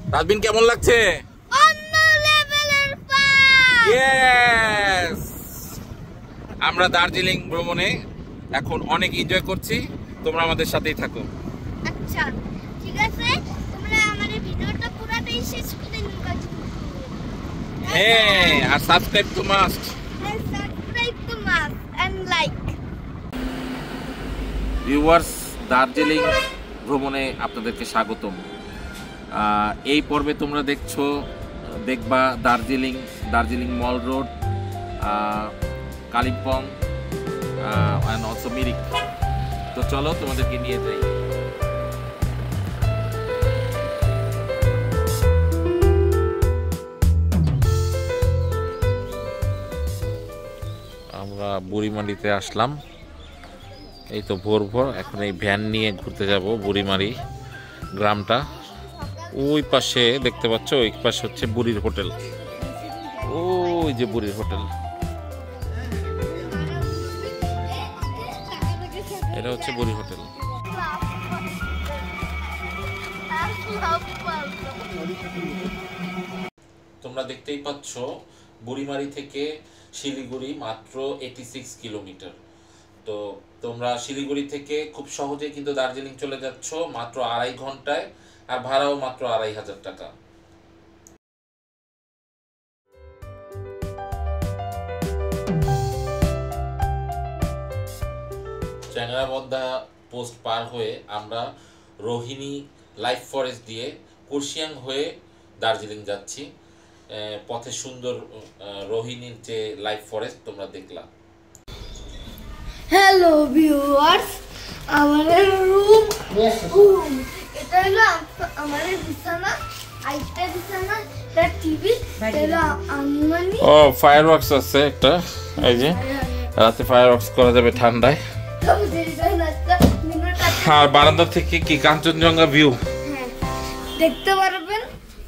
রাজবিন কেমন লাগছে? অন্য লেভেলের ফান। ইয়েস, আমরা দার্জিলিং ভ্রমণে এখন অনেক এনজয় করছি, তোমরা আমাদের সাথেই থাকো। আচ্ছা ঠিক আছে, তোমরা আমাদের ভিডিওটা পুরোটাই শেষ করে নিবা। হ্যাঁ, আর subscribe to must. Subscribe to must and like. Viewers, Darjeeling ভ্রমণে আপনাদেরকে স্বাগতম। এই পর্বে তোমরা দেখবা Darjeeling mall road, Kalimpong and also Mirik. তো চলো তোমাদেরকে নিয়ে যাই। আমরা বুড়িমারিতে আসলাম, এই তো ভোর এখন এই ভ্যান নিয়ে ঘুরতে যাব বুড়িমারি গ্রামটা। ওই পাশে দেখতে পাচ্ছ, ওই পাশে হচ্ছে বুড়ির হোটেল, ওই যে বুড়ির হোটেল, এটা হচ্ছে বুড়ি হোটেল। তোমরা দেখতেই পাচ্ছ বুড়িমারি থেকে শিলিগুড়ি মাত্র 86 কিলোমিটার। তো তোমরা শিলিগুড়ি থেকে খুব সহজে কিন্তু দার্জিলিং চলে যাচ্ছ মাত্র 2.5 ঘন্টায়, আর ভাড়াও মাত্র 2,500 টাকা। চ্যাংরাবন্ধা পোস্ট পার হয়ে আমরা রোহিণী লাইফ ফরেস্ট দিয়ে কুরশিয়াং হয়ে দার্জিলিং যাচ্ছি। পথে সুন্দর রোহিণীর যে লাইফ ফরেস্ট তোমরা দেখলা। হ্যালো ভিউয়ার্স, আমাদের রুম এটা হলো আমাদের বিছানা, আইটা বিছানা, এটা টিভি, এটা আনমানি। ও ফায়ারওয়ার্কস আছে একটা, এই যে রাতে ফায়ারওয়ার্কস করা যাবে ঠান্ডায়। আর বারান্দা থেকে কি কাঞ্চনজঙ্ঘা ভিউ দেখতে পারবেন।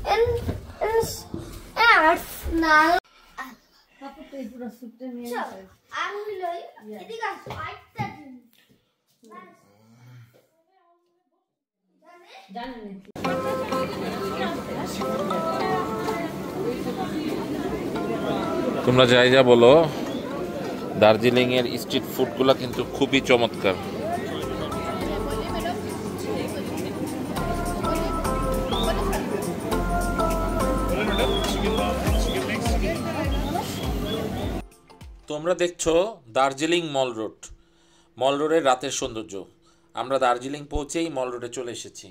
তোমরা যাই যা বলো, দার্জিলিং এর স্ট্রিট ফুডগুলো কিন্তু খুবই চমৎকার। তোমরা দেখছো দার্জিলিং মল রোডের রাতের সৌন্দর্য। আমরা দার্জিলিং পৌঁছেই মল রোডে চলে এসেছি।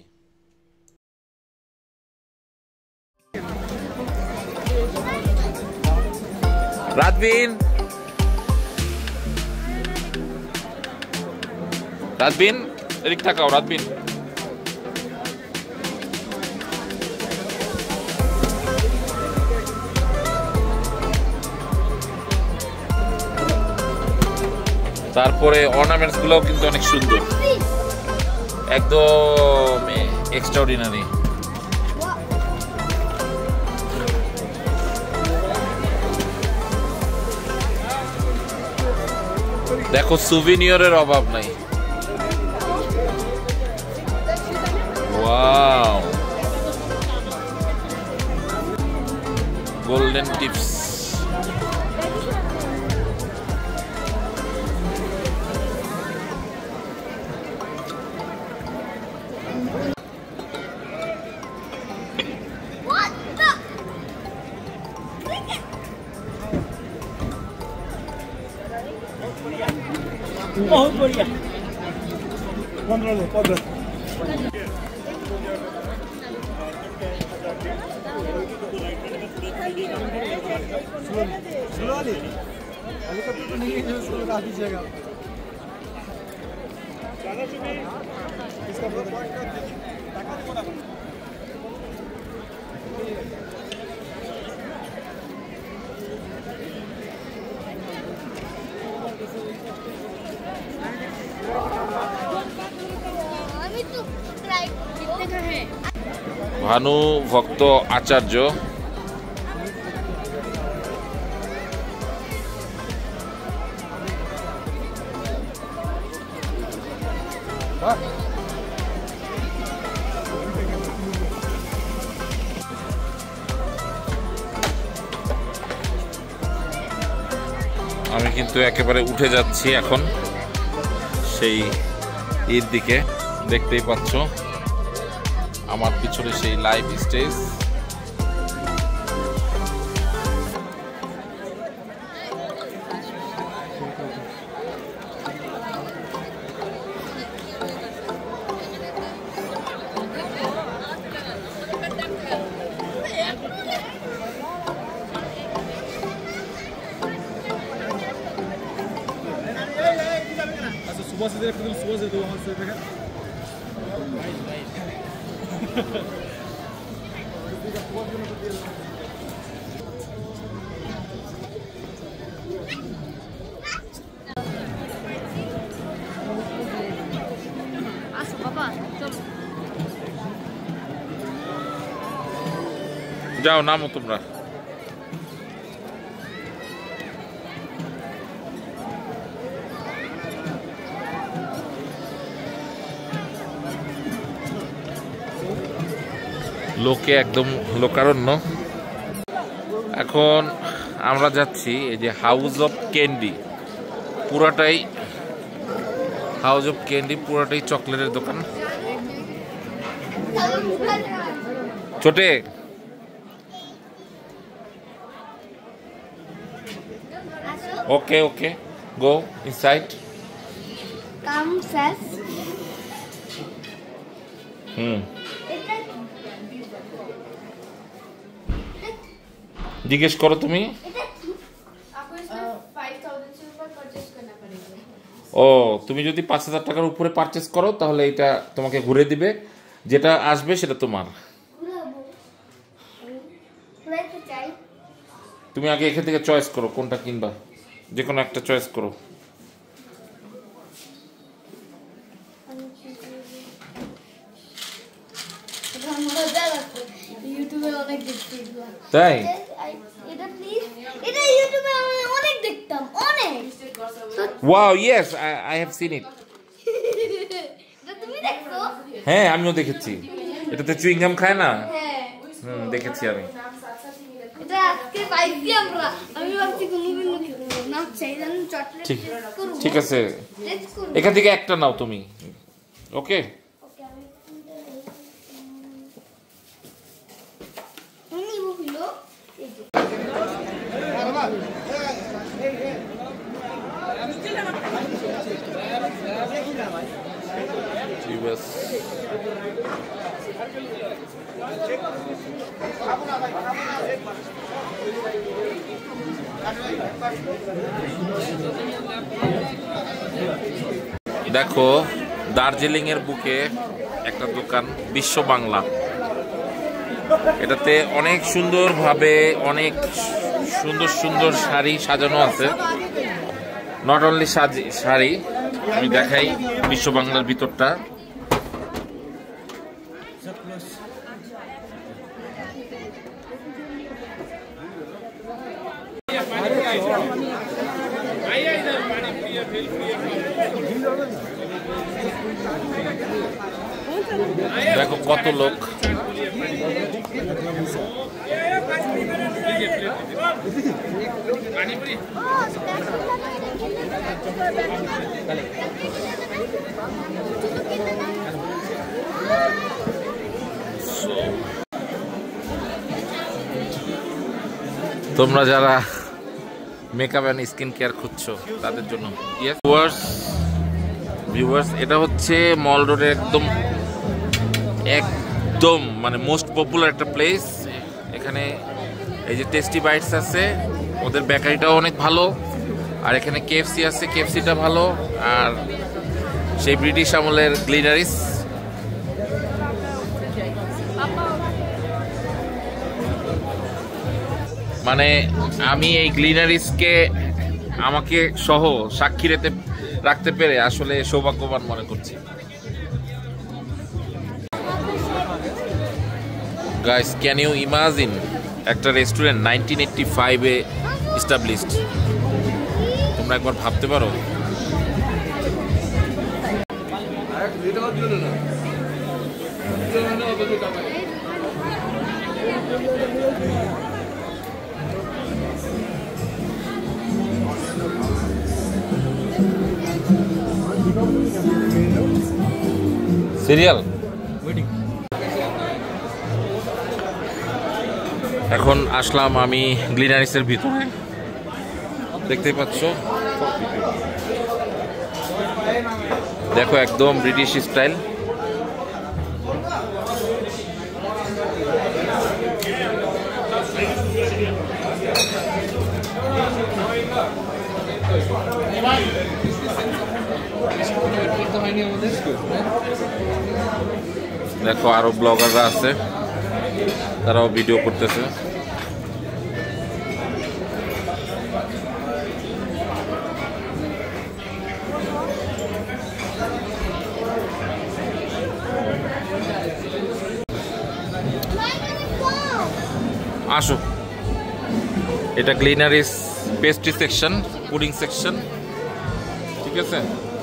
রাজবিন এদিক তাকাও। রাজবিন, তারপরে অর্নামেন্টস গুলোও কিন্তু অনেক সুন্দর, একদম এক্সট্রাঅর্ডিনারি। দেখো, সুভিনিয়রের অভাব নাই। Wow, golden tips. बहुत बढ़िया 15 ले 15 स्लोली हेलीकॉप्टर तो नहीं है जो स्लो आ दीजिएगा इसका ভানু ভক্ত আচার্য আমি কিন্তু একেবারে উঠে যাচ্ছি এখন সেই ঈদ দিকে। দেখতেই পাচ্ছ আমার পিছনে সেই লাইভ স্টেজ। सुबह से सुबह से दो वहाँ से যাও নামো তোমরা। লোকে একদম লোকারণ্য। এখন আমরা যাচ্ছি এই যে হাউস অফ ক্যান্ডি, পুরাটাই হাউস অফ ক্যান্ডি, পুরাটাই চকলেটের দোকান। ছোটে ওকে ওকে গো ইনসাইড। জিজ্ঞেস করো তুমি। ও তুমি যদি 5,000 টাকার উপরে পারচেস করো তাহলে এটা তোমাকে ঘুরে দিবে, যেটা আসবে সেটা তোমার। তুমি আগে এখান থেকে চয়েস করো কোনটা কিনবা, যে কোনো একটা চয়েস করো। তাই wow yes I have seen it. হ্যাঁ আমিও দেখেছি, এটাতে চুইংগাম খায় না। দেখেছি আমি। ঠিক আছে এখান থেকে একটা নাও তুমি। ওকে দেখো দার্জিলিং এর বুকে একটা দোকান বিশ্ব বাংলা, এটাতে অনেক সুন্দর ভাবে অনেক সুন্দর সুন্দর শাড়ি সাজানো আছে। নট অনলি শাড়ি, আমি দেখাই বিশ্ব বাংলার ভিতরটা। দেখো কত লোক। তোমরা যারা মেকআপ এন্ড স্কিন কেয়ার খুঁজছো তাদের জন্য ভিউয়ার্স এটা হচ্ছে মল রোডের একদম মানে মোস্ট পপুলার একটা প্লেস। এখানে এই যে টেস্টি বাইটস আছে, ওদের বেকারিটাও অনেক ভালো, আর এখানে কেএফসি আছে, কেএফসিটা ভালো, আর সেই ব্রিটিশ আমলের গ্লিনারিস। মানে আমি এই গ্লিনারিসকে আমাকে সহ সাক্ষী রাখতে পেরে আসলে সৌভাগ্যবান মনে করছি। গাইস ক্যান ইউ ইমাজিন একটা রেস্টুরেন্ট 1985-এ এস্টাবলিশড, তোমরা একবার ভাবতে পারো। Serial waiting. এখন আসলাম আমি গ্লিনারিসের ভিতরে, দেখতেই পাচ্ছ। দেখো একদম ব্রিটিশ স্টাইল। দেখো আরো ব্লগাররা আছে, তারাও ভিডিও করতেছে। আসো, এটা Glenary's pastry section, pudding section, ঠিক আছে।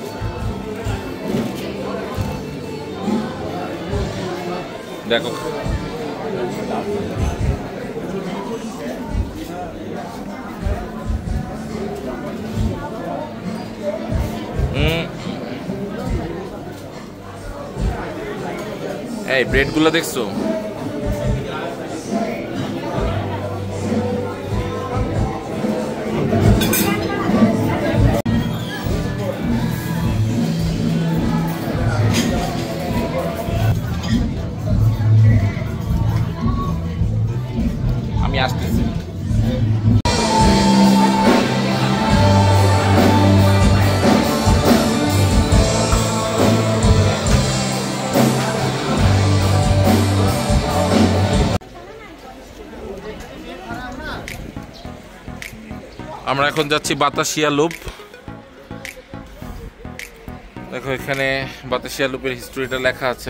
দেখো এই ব্রেডগুলো দেখছো? আমি আসতেছি। আমরা এখন যাচ্ছি বাতাসিয়া লুপ। দেখো এখানে বাতাসিয়া লুপের হিস্ট্রিটা লেখা আছে।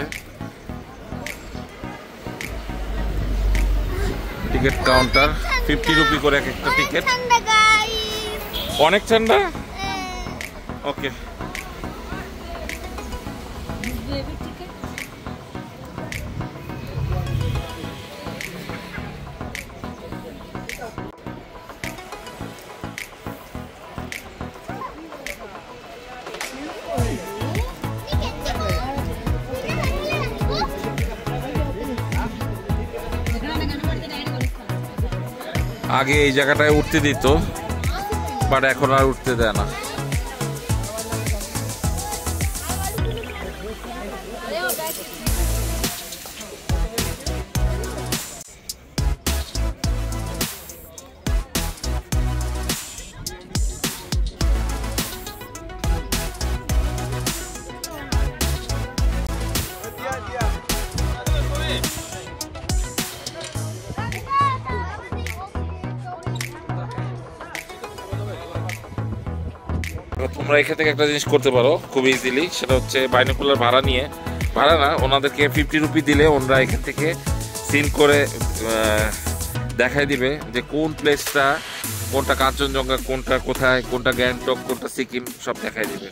টিকিট কাউন্টার 50 রুপি করে এক একটা টিকিট। অনেক ঠান্ডা। ওকে, আগে এই জায়গাটায় উঠতে দিত, বাট এখন আর উঠতে দেয় না। তোমরা এখান থেকে একটা জিনিস করতে পারো খুব ইজিলি, সেটা হচ্ছে বাইনোকুলার ভাড়া নিয়ে, ভাড়া না, ওনাদেরকে 50 রুপি দিলে ওনারা এখান থেকে সিন করে দেখাই দিবে যে কোন প্লেসটা, কোনটা কাঞ্চনজঙ্ঘা, কোনটা কোথায়, কোনটা গ্যাংটক, কোনটা সিকিম, সব দেখাই দিবে।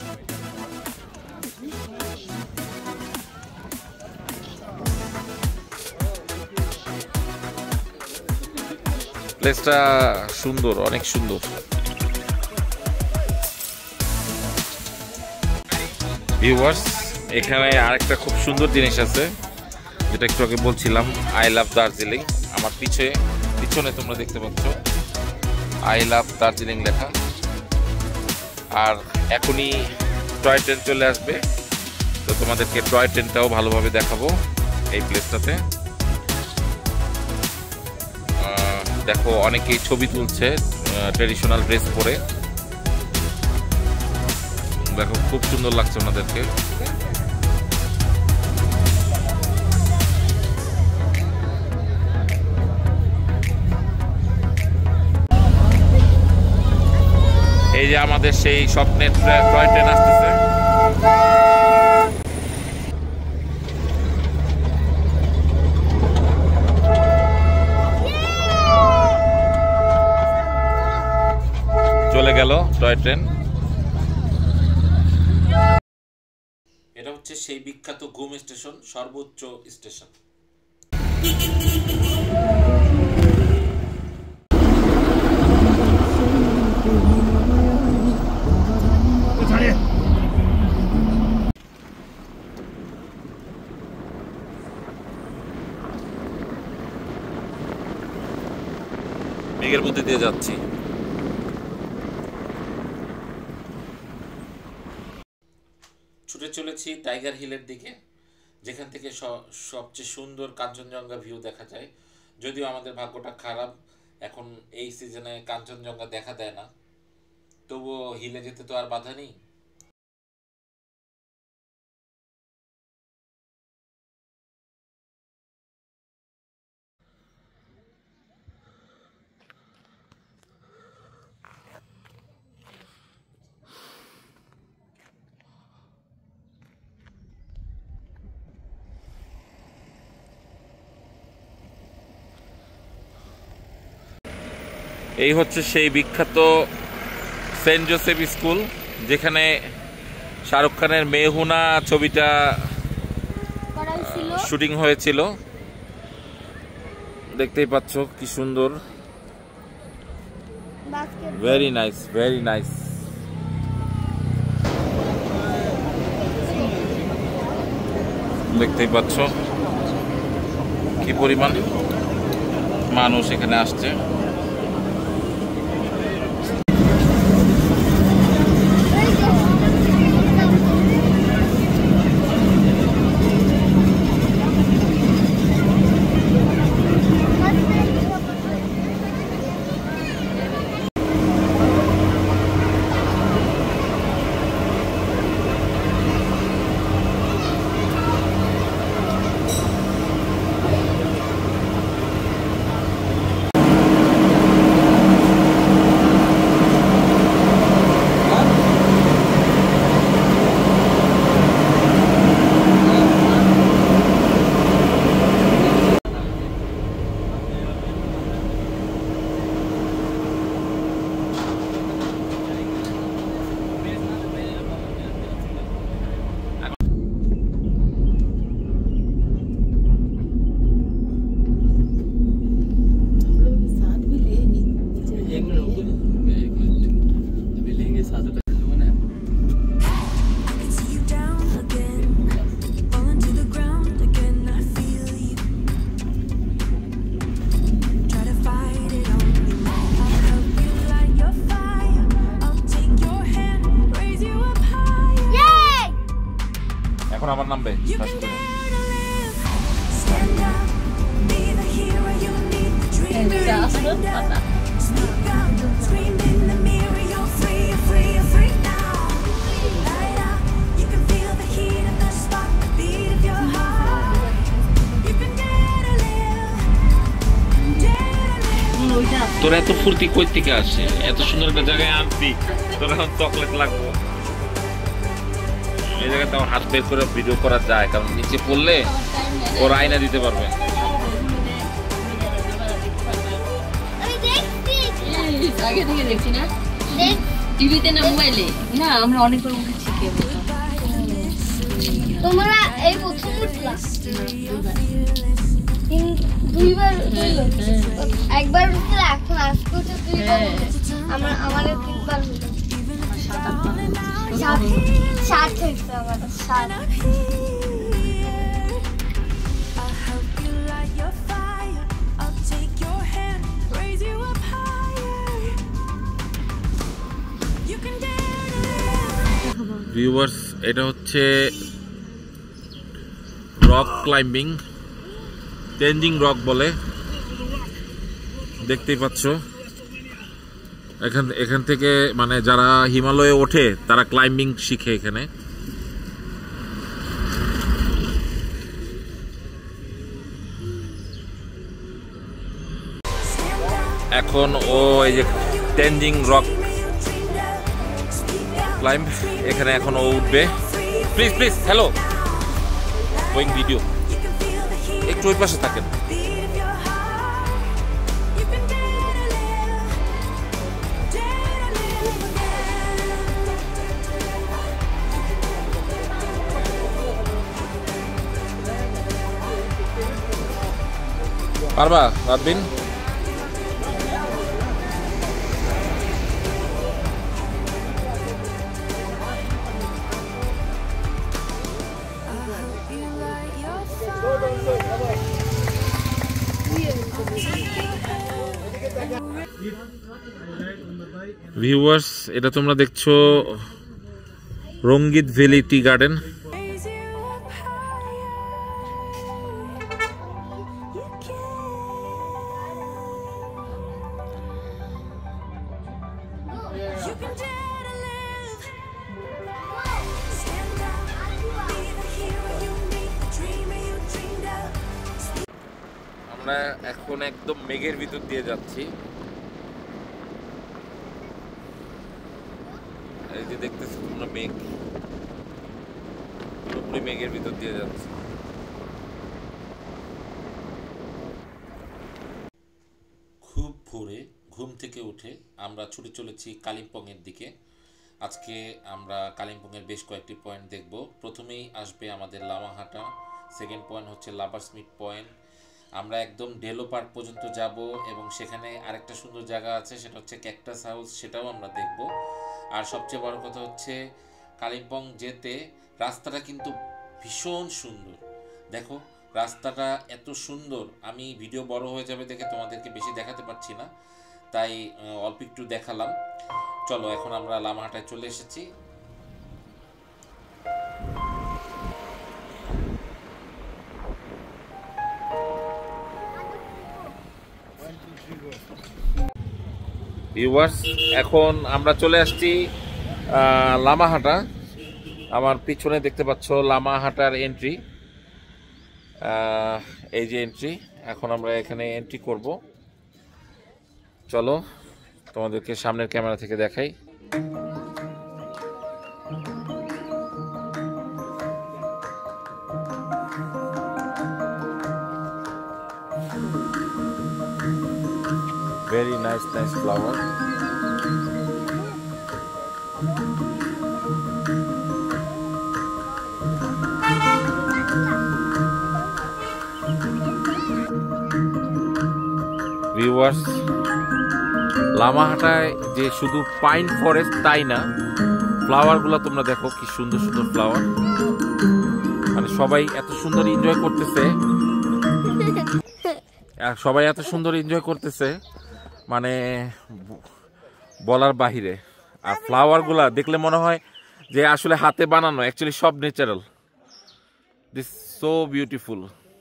প্লেসটা সুন্দর, অনেক সুন্দর। ভিউয়ার্স, এখানে আরেকটা খুব সুন্দর জিনিস আছে, যেটা একটু আগে বলছিলাম, আই লাভ দার্জিলিং। আমার পিছনে তোমরা দেখতে পাচ্ছ আই লাভ দার্জিলিং লেখা। আর এখনই টয় ট্রেন চলে আসবে, তো তোমাদেরকে টয় ট্রেনটাও ভালোভাবে দেখাবো এই প্লেসটাতে। দেখো অনেকেই ছবি তুলছে ট্রেডিশনাল ড্রেস পরে, দেখো খুব সুন্দর লাগছে ওনাদেরকে। এই যে আমাদের সেই স্বপ্নের টয় ট্রেন আসতেছে। চলে গেল টয় ট্রেন। এটা হচ্ছে সেই বিখ্যাত ঘুম স্টেশন, সর্বোচ্চ স্টেশন। মেঘের মধ্যে দিয়ে যাচ্ছি। ছুটে চলেছি টাইগার হিলের দিকে, যেখান থেকে সবচেয়ে সুন্দর কাঞ্চনজঙ্ঘা ভিউ দেখা যায়। যদিও আমাদের ভাগ্যটা খারাপ, এখন এই সিজনে কাঞ্চনজঙ্ঘা দেখা দেয় না, তবুও হিলে যেতে তো আর বাধা নেই। এই হচ্ছে সেই বিখ্যাত সেন্ট জোসেফ স্কুল, যেখানে শাহরুখ খানের মেহুনা ছবিটা শুটিং হয়েছিল। দেখতেই পাচ্ছ কি সুন্দর, ভেরি নাইস, ভেরি নাইস। দেখতেই পাচ্ছ কি পরিমাণ মানুষ এখানে আসছে। এখন আমার নামবে তোরা এত ফুর্তি কই থেকে আসে? এত সুন্দর একটা জায়গায় আনছি, তোরা এখন চকলেট লাগবো। এই জায়গাতে আমার হাত বের করে ভিডিও করা যায়, কারণ নিচে পড়লে ওরা আয়না দিতে পারবে। আগে থেকে দেখছি না, টিভিতে না মোবাইলে না, আমরা অনেকবার উঠেছি। তোমরা এই প্রথম উঠলা? দুইবার একবার উঠলে, এখন আজকে উঠে দুইবার। আমাদের তিনবার হলো, 7 হয়েছে আমাদের, 7। ভিউয়ার্স, এটা হচ্ছে রক ক্লাইম্বিং, তেনজিং রক বলে। দেখতেই পাচ্ছ এখান থেকে মানে যারা হিমালয়ে ওঠে তারা ক্লাইম্বিং শিখে এখানে। এখন ও এই যে তেনজিং রক ক্লাইম্ব, এখানে এখন ও উঠবে। Please please, hello, going video, একটু ওই পাশে থাকেন। পারবা রাতবিন? ভিউয়ার্স, এটা তোমরা দেখছো রঙ্গিত ভ্যালি টি গার্ডেন। আমরা এখন একদম মেঘের ভিতর দিয়ে যাচ্ছি। এই যে দেখতেছো তোমরা মেঘ, পুরোপুরি মেঘের ভিতর দিয়ে যাচ্ছে। খুব ভোরে ঘুম থেকে উঠে আমরা ছুটে চলেছি কালিম্পংয়ের দিকে। আজকে আমরা কালিম্পংয়ের বেশ কয়েকটি পয়েন্ট দেখব। প্রথমেই আসবে আমাদের লামাহাটা, সেকেন্ড পয়েন্ট হচ্ছে লাভার্স মিট পয়েন্ট। আমরা একদম ডেলো পার্ক পর্যন্ত যাব এবং সেখানে আরেকটা সুন্দর জায়গা আছে, সেটা হচ্ছে ক্যাকটাস হাউস, সেটাও আমরা দেখব। আর সবচেয়ে বড় কথা হচ্ছে কালিম্পং যেতে রাস্তাটা কিন্তু ভীষণ সুন্দর। দেখো রাস্তাটা এত সুন্দর, আমি ভিডিও বড় হয়ে যাবে দেখে তোমাদেরকে বেশি দেখাতে পারছি না, তাই অল্প একটু দেখালাম। চলো এখন আমরা লামাহাটায় চলে এসেছি। ভিউয়ার্স, এখন আমরা চলে আসছি লামাহাটা। আমার পিছনে দেখতে পাচ্ছ লামাহাটার এন্ট্রি, এই যে এন্ট্রি। এখন আমরা এখানে এন্ট্রি করব। চলো তোমাদেরকে সামনের ক্যামেরা থেকে দেখাই। Very nice flower. ভিউয়ার্স, লামাহাটায় যে শুধু পাইন ফরেস্ট তাই না, ফ্লাওয়ারগুলো তোমরা দেখো কি সুন্দর সুন্দর ফ্লাওয়ার। মানে সবাই এত সুন্দর এনজয় করতেছে, মানে বলার বাহিরে। আর ফ্লাওয়ারগুলা দেখলে মনে হয় যে আসলে হাতে বানানো, অ্যাকচুয়ালি সব ন্যাচারাল। This so beautiful.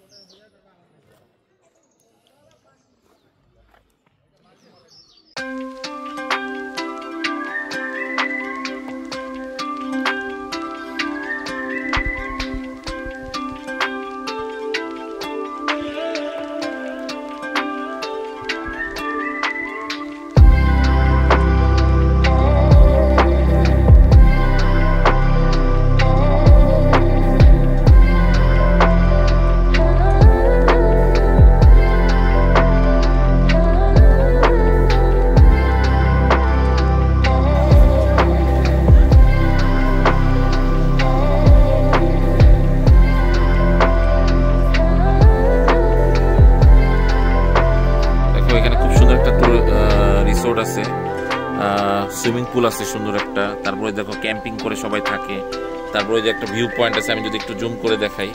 আছে, সুইমিং পুল আছে সুন্দর একটা, তারপরে দেখো ক্যাম্পিং করে সবাই থাকে, তারপরে যে একটা ভিউ পয়েন্ট আছে, আমি যদি একটু জুম করে দেখাই।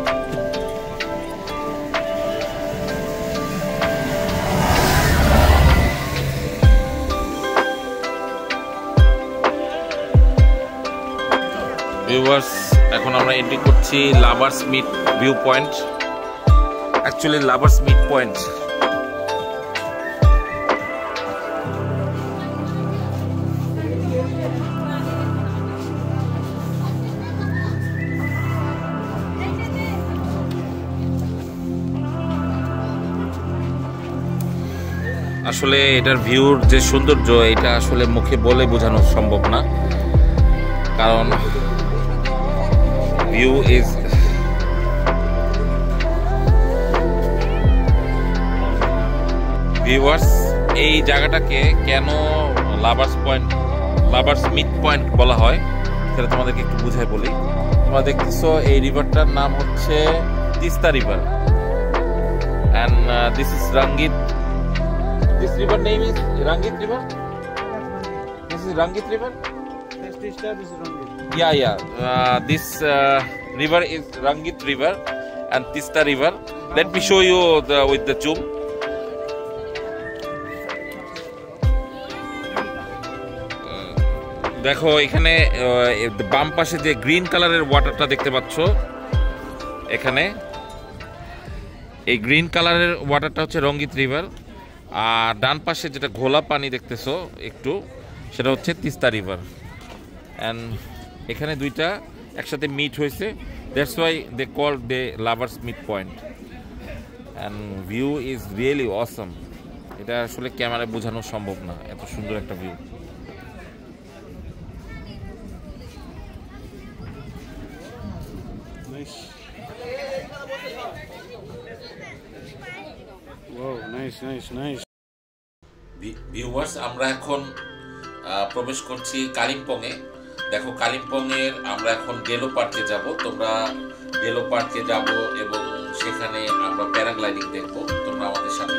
ভিউয়ার্স, এখন আমরা এন্ট্রি করছি lovers meet view point. Actually lovers meet point আসলে এটার ভিউর যে সৌন্দর্য, এটা আসলে মুখে বলে বোঝানো সম্ভব না, কারণ ভিউ ইজ ভিউয়ার্স। এই জায়গাটাকে কেন লাভার্স মিট পয়েন্ট বলা হয় সেটা তোমাদেরকে একটু বুঝাই বলি। তোমরা দেখতেছো এই রিভারটার নাম হচ্ছে Teesta river, and this is Rangit. This river name is Rangit River. This is Rangit River. This Tista, this is Rangit. Yeah. This river is Rangit River and Tista River. Let me show you with the zoom. দেখো এখানে বাম পাশে যে green কালারের ওয়াটারটা দেখতে পাচ্ছ, এখানে এই গ্রিন কালারের ওয়াটারটা হচ্ছে রঙ্গিত রিভার, আর ডান পাশে যেটা ঘোলা পানি দেখতেছো একটু, সেটা হচ্ছে তিস্তা রিভার। অ্যান্ড এখানে দুইটা একসাথে মিট হয়েছে, that's why they call they lovers meet point. And view is really awesome. এটা আসলে ক্যামেরায় বোঝানো সম্ভব না, এত সুন্দর একটা ভিউ। ভিউয়ার্স, আমরা এখন প্রবেশ করছি কালিম্পংয়ে। দেখো কালিম্পংয়ের আমরা এখন ডেলো পার্কে যাব। তোমরা ডেলো পার্কে যাব এবং সেখানে আমরা প্যারাগ্লাইডিং দেখব। তোমরা আমাদের সাথে।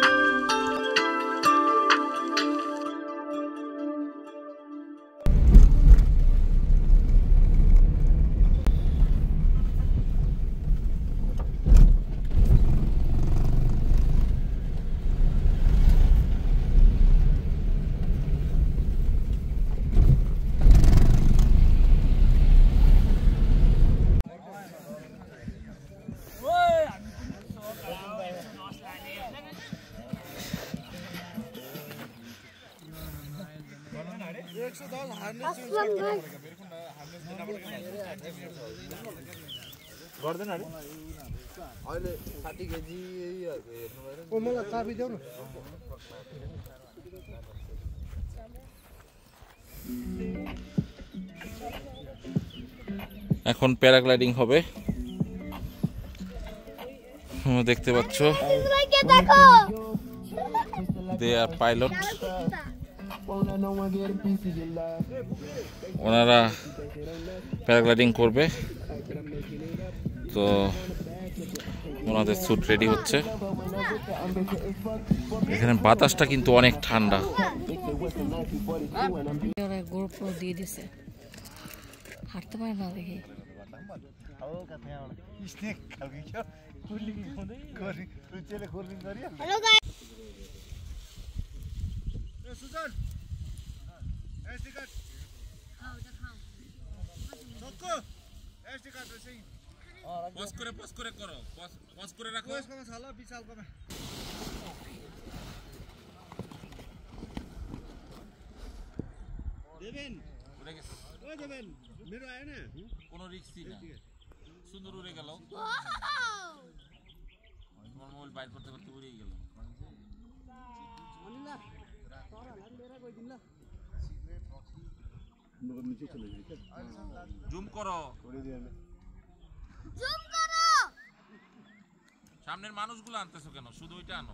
এখন প্যারাগ্লাইডিং হবে, দেখতে পাচ্ছ দে আর পাইলট। ওনারা প্যারাগ্লাইডিং করবে, তো ওনাদের স্যুট রেডি হচ্ছে। এখানে বাতাসটা কিন্তু অনেক ঠান্ডা। গ্রুপ দিয়ে দিছে, হাঁটতে পারে না দেখি। পজ করে করো, পজ করে রাখো। দেবেন উড়ে গেছে, ও দেবেন মেরো আয় না, কোনো রিস্কই না, সুন্দর উড়ে গেল। তোমার মোবাইল বাইর করতে করতে উড়েই গেল। জুম করো, সামনের মানুষগুলো আনতেছো কেন? শুধু ওইটা আনো।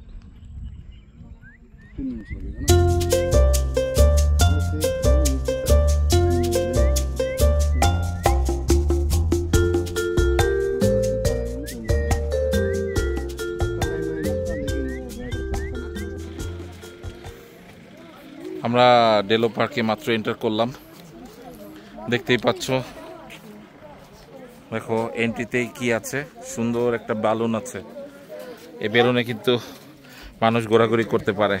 আমরা ডেলো পার্কে মাত্র এন্টার করলাম, দেখতেই পাচ্ছ। দেখো এন্ট্রিতেই কি আছে, সুন্দর একটা বেলুন আছে। এই বেলুনে কিন্তু মানুষ ঘোরাঘুরি করতে পারে।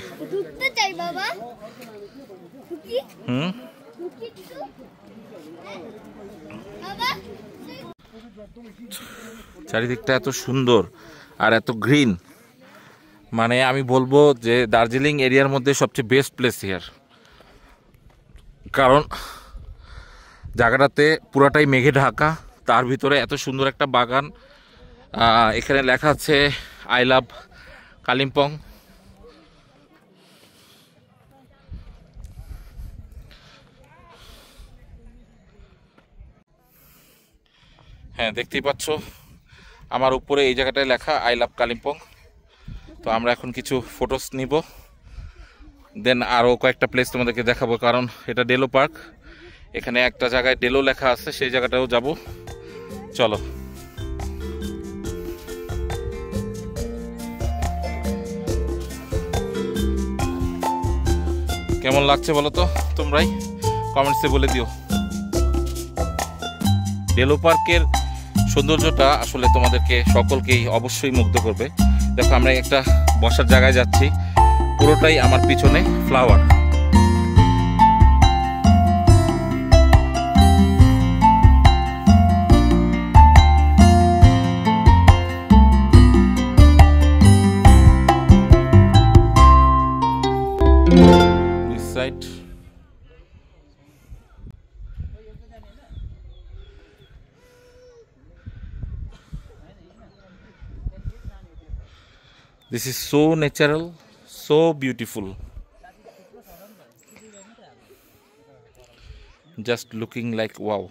চারিদিকটা এত সুন্দর আর এত গ্রিন, মানে আমি বলবো যে দার্জিলিং এরিয়ার মধ্যে সবচেয়ে বেস্ট প্লেস হিয়ার। কারণ জায়গাটাতে পুরাটাই মেঘে ঢাকা, তার ভিতরে এত সুন্দর একটা বাগান। এখানে লেখা আছে আই লাভ কালিম্পং। হ্যাঁ, দেখতেই পাচ্ছ আমার উপরে এই জায়গাটায় লেখা আই লাভ কালিম্পং। তো আমরা এখন কিছু ফটোস নিব, দেন আরও কয়েকটা প্লেস তোমাদেরকে দেখাবো। কারণ এটা ডেলো পার্ক, এখানে একটা জায়গায় ডেলো লেখা আছে, সেই জায়গাটাও যাব। চলো। কেমন লাগছে বলো তো তোমরাই কমেন্টসে বলে দিও। ডেলো পার্কের সৌন্দর্যটা আসলে তোমাদেরকে সকলকেই অবশ্যই মুগ্ধ করবে। দেখো আমরা একটা বসার জায়গায় যাচ্ছি, পুরোটাই আমার পিছনে flower. Side. This is so natural, so beautiful. Just looking like wow.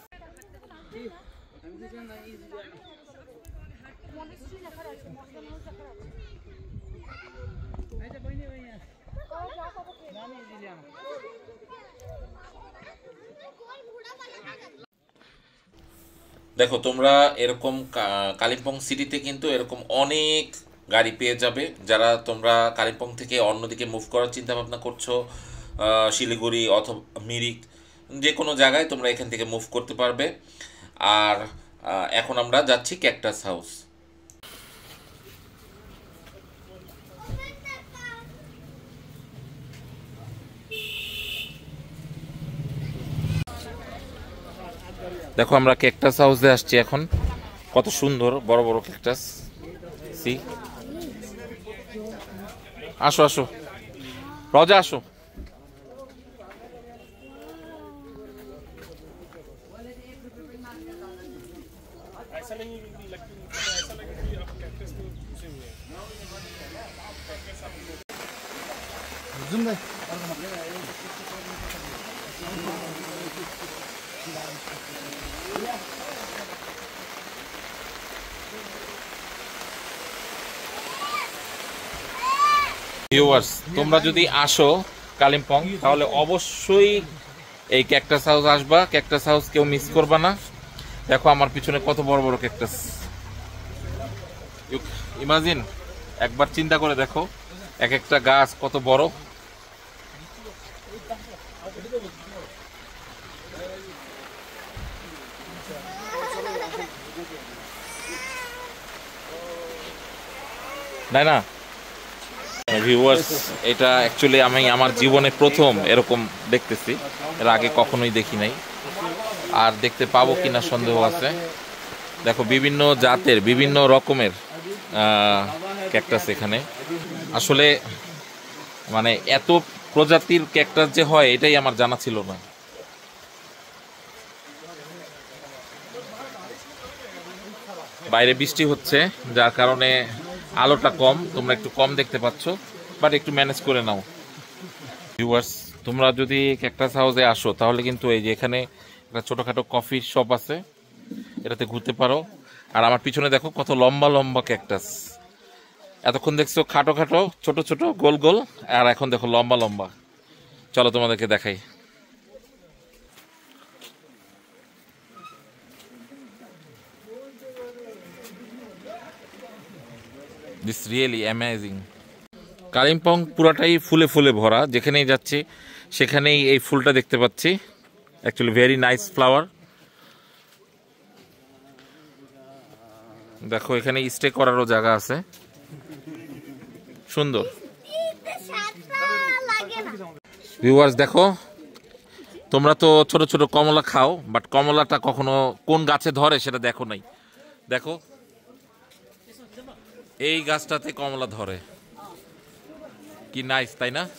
দেখো তোমরা এরকম কালিম্পং সিটিতে কিন্তু এরকম অনেক গাড়ি পেয়ে যাবে। যারা তোমরা কালিম্পং থেকে অন্যদিকে মুভ করার চিন্তা ভাবনা করছো, শিলিগুড়ি অথবা মিরিক, যে কোনো জায়গায় তোমরা এখান থেকে মুভ করতে পারবে। আর এখন আমরা যাচ্ছি ক্যাকটাস হাউস। দেখো আমরা ক্যাকটাস হাউসে আসছি এখন। কত সুন্দর বড় বড় ক্যাকটাস। সি, আসো আসো রজা, আসো। ভিউয়ার্স, তোমরা যদি আসো কালিম্পং তাহলে অবশ্যই এই ক্যাকটাস হাউস আসবা। ক্যাকটাস হাউস কেউ মিস করবা না। দেখো আমার পিছনে কত বড় বড় ক্যাকটাস। ইমাজিন, একবার চিন্তা করে দেখো এক একটা গাছ কত বড়। তাই না ভিউয়ার্স? এটা অ্যাকচুয়ালি আমি আমার জীবনে প্রথম এরকম দেখতেছি, এর আগে কখনোই দেখি নাই। আর দেখতে পাবো কিনা সন্দেহ আছে। দেখো বিভিন্ন জাতের বিভিন্ন রকমের ক্যাকটাস এখানে। আসলে মানে এত প্রজাতির ক্যাকটাস যে হয় এটাই আমার জানা ছিল না। বাইরে বৃষ্টি হচ্ছে যার কারণে আলোটা কম, তোমরা একটু কম দেখতে পাচ্ছ, বাট একটু ম্যানেজ করে নাও। ভিউয়ার্স, তোমরা যদি ক্যাকটাস হাউসে আসো তাহলে কিন্তু এই যে এখানে একটা ছোটোখাটো কফি শপ আছে, এটাতে ঘুরতে পারো। আর আমার পিছনে দেখো কত লম্বা লম্বা ক্যাকটাস। এতক্ষণ দেখছো খাটো খাটো ছোট ছোট গোল গোল, আর এখন দেখো লম্বা লম্বা। চলো তোমাদেরকে দেখাই। This really amazing. কালিম্পং পুরাটাই ফুলে ফুলে ভরা, যেখানেই যাচ্ছি সেখানেই এই ফুলটা দেখতে পাচ্ছি। Actually very nice flower. দেখো এখানে স্টে করারও জায়গা আছে, সুন্দর। ভিউয়ার্স দেখো, তোমরা তো ছোট ছোট কমলা খাও, বাট কমলাটা কখনো কোন গাছে ধরে সেটা দেখো নাই। দেখো এই গাছটাতে কমলা ধরে, কি নাইস তাই না?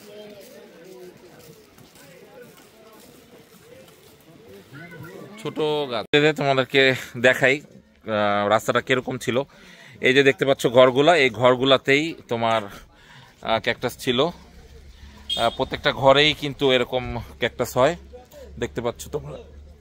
ছোট গাছ। তোমাদেরকে দেখাই রাস্তাটা কিরকম ছিল। এই যে দেখতে পাচ্ছ ঘরগুলা, এই ঘরগুলাতেই তোমার ক্যাকটাস ছিল। প্রত্যেকটা ঘরেই কিন্তু এরকম ক্যাকটাস হয়, দেখতে পাচ্ছ তোমরা।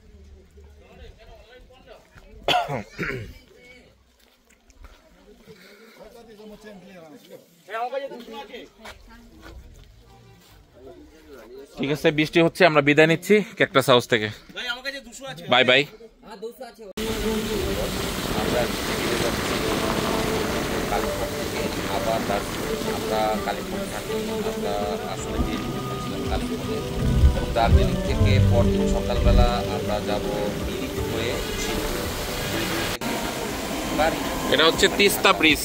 ঠিক আছে, বৃষ্টি হচ্ছে, আমরা বিদায় নিচ্ছি ক্যাকটাস হাউস থেকে। Bye bye. আবার আমরা কালিম্পং থাকি, আমরা আসলে কালিম্পংয়ে দার্জিলিং থেকে পরদিন সকালবেলা আমরা যাব মিরিক হয়ে। এটা হচ্ছে তিস্তা ব্রিজ।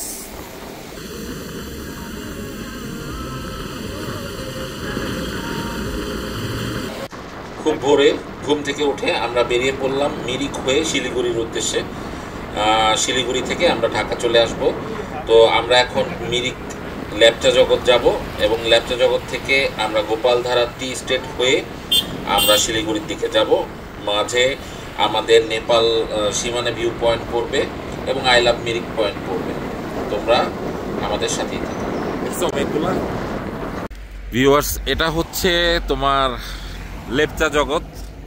খুব ভোরে ঘুম থেকে উঠে আমরা বেরিয়ে পড়লাম মিরিক হয়ে শিলিগুড়ির উদ্দেশ্যে। শিলিগুড়ি থেকে আমরা ঢাকা চলে আসব। তো আমরা এখন মিরিক লেপচা জগৎ যাব এবং লেপচা জগৎ থেকে আমরা গোপালধারা টি স্টেট হয়ে আমরা শিলিগুড়ির দিকে যাব। মাঝে আমাদের নেপাল সীমানা ভিউ পয়েন্ট পড়বে এবং আই লাভ মিরিক পয়েন্ট পড়বে। তোমরা আমাদের সাথেই থাকো। ভিউয়ার্স, এটা হচ্ছে তোমার লেপচা জগৎ।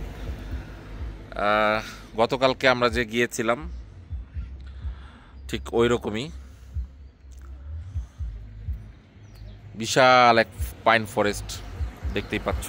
গতকালকে আমরা যে গিয়েছিলাম ঠিক ওই রকমই বিশাল এক পাইন ফরেস্ট দেখতেই পাচ্ছ।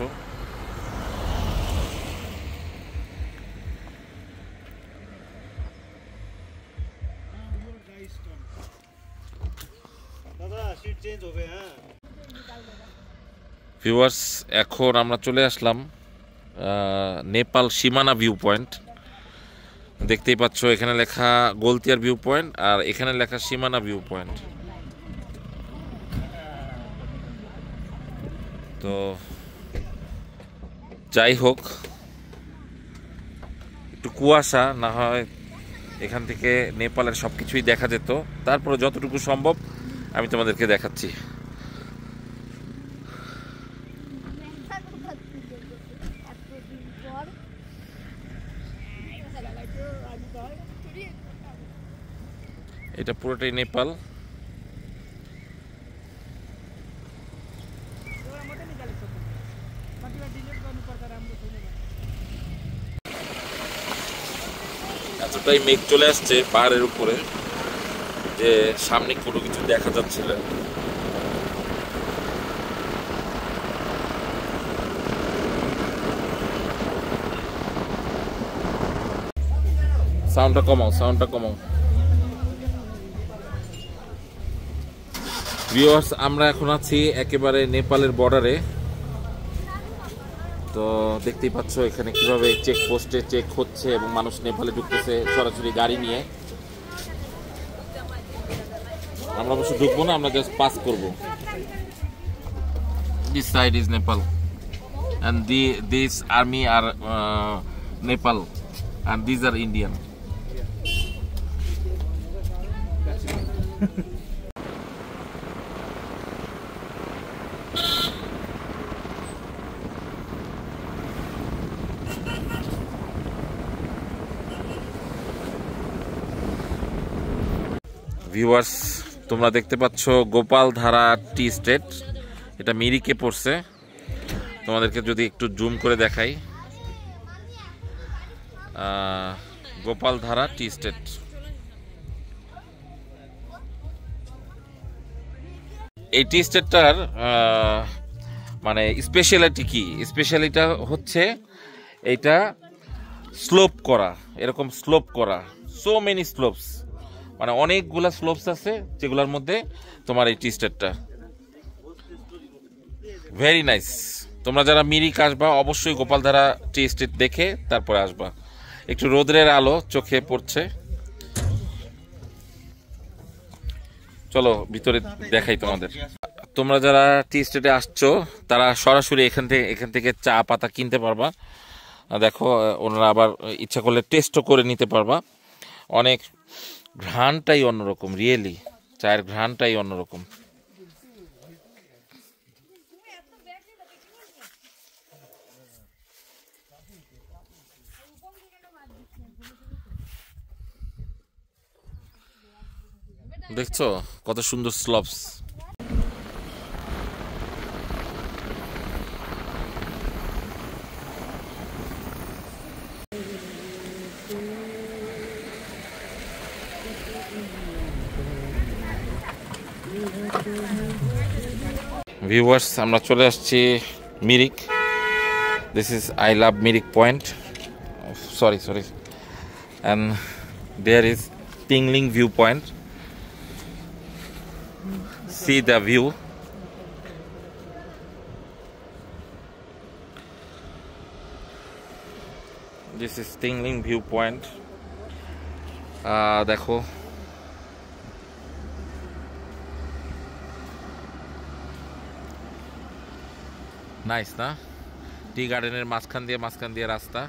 ভিউয়ার্স, এখন আমরা চলে আসলাম নেপাল সীমানা ভিউ পয়েন্ট। দেখতেই পাচ্ছ এখানে লেখা গলতিয়ার ভিউ পয়েন্ট আর এখানে লেখা সীমানা ভিউ পয়েন্ট। তো যাই হোক, একটু কুয়াশা, না হয় এখান থেকে নেপালের সব কিছুই দেখা যেত। তারপরে যতটুকু সম্ভব আমি তোমাদেরকে দেখাচ্ছি। এটা পুরোটাই নেপাল। এতটাই মেঘ চলে আসছে পাহাড়ের উপরে যে সামনে কোনো কিছু দেখা যাচ্ছে না। সাউন্ডটা কমাও, সাউন্ডটা কমাও। ভিউয়ার্স, আমরা এখন আছি একেবারে নেপালের বর্ডারে। তো দেখতেই পাচ্ছ এখানে কিভাবে চেকপোস্টে চেক হচ্ছে এবং মানুষ নেপালে ঢুকতেছে সরাসরি গাড়ি নিয়ে। আমরা অবশ্য ঢুকবো না, আমরা জাস্ট পাস করবো। This side is Nepal and this army are Nepal and these are Indian. Viewers, তোমরা দেখতে পাচ্ছ গোপালধারা টি স্টেট, এটা মিরিকে পড়ছে। তোমাদেরকে যদি একটু জুম করে দেখাই, গোপালধারা টি স্টেট। এই টি স্টেটটার মানে স্পেশালিটি কি? স্পেশালিটা হচ্ছে এইটা স্লোপ করা, এরকম স্লোপ করা, সো মেনি স্লোপস, মানে অনেকগুলা স্লোপস আছে যেগুলোর মধ্যে তোমার এই টি স্টেটটা ভেরি নাইস। তোমরা যারা মিরিক আসবা অবশ্যই গোপালধারা টি স্টেট দেখে তারপরে আসবা। একটু রোদের আলো চোখে পড়ছে, চলো ভিতরে দেখাই তোমাদের। তোমরা যারা টি স্টেটে আসছো তারা সরাসরি এখান থেকে চা পাতা কিনতে পারবা। দেখো, ওনারা আবার ইচ্ছা করলে টেস্টও করে নিতে পারবা। অনেক ঘ্রাণটাই অন্যরকম, রিয়েলি চায়ের ঘ্রাণটাই অন্যরকম। দেখছো কত সুন্দর স্লপস। ভিউয়ার্স, আমরা চলে আসছি Mirik. This is I love Mirik point, sorry and there is Tingling view point. See the view. This is Tingling view point. দেখো নাইস না? টি গার্ডেনের মাঝখান দিয়ে রাস্তা।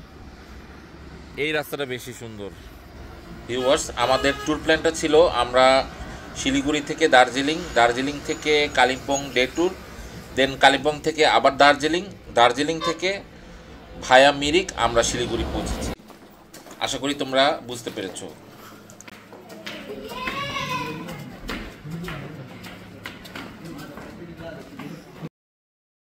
এই রাস্তাটা বেশি সুন্দর। ভিউয়ার্স, আমাদের ট্যুর প্ল্যানটা ছিল আমরা শিলিগুড়ি থেকে দার্জিলিং, দার্জিলিং থেকে Kalimpong day tour, then Kalimpong থেকে আবার দার্জিলিং, দার্জিলিং থেকে ভায়া মিরিক আমরা শিলিগুড়ি পৌঁছেছি। আশা করি তোমরা বুঝতে পেরেছো।